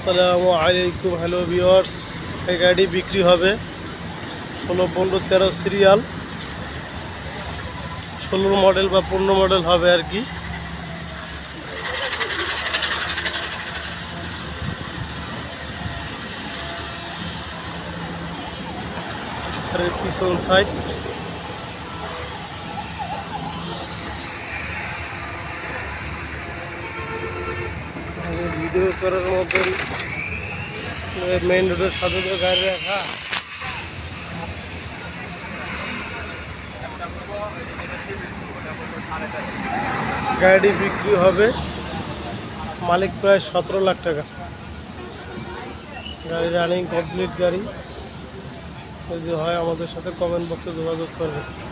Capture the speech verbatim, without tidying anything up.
আসসালামু আলাইকুম। Hello viewers, এই গাড়ি বিক্রি হবে ষোলো পনেরো তেরো সিরিয়াল, ষোলোর মডেল বা পনেরো মডেল হবে আর কি। আর পিছন সাইড ভিডিও করার মতন মেইন রোডের সাথে তো গাড়ি রাখা। গাড়ি বিক্রি হবে, মালিক প্রায় সতেরো লাখ টাকা। গাড়ি রানিং কমপ্লিট গাড়ি। যদি হয় আমাদের সাথে কমেন্ট বক্সে যোগাযোগ করবে।